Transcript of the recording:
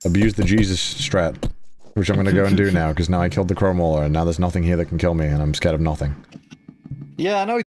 Abuse the Jesus strat. Which I'm gonna go and do now, because now I killed the Chrome Waller, and now there's nothing here that can kill me, and I'm scared of nothing. Yeah, I know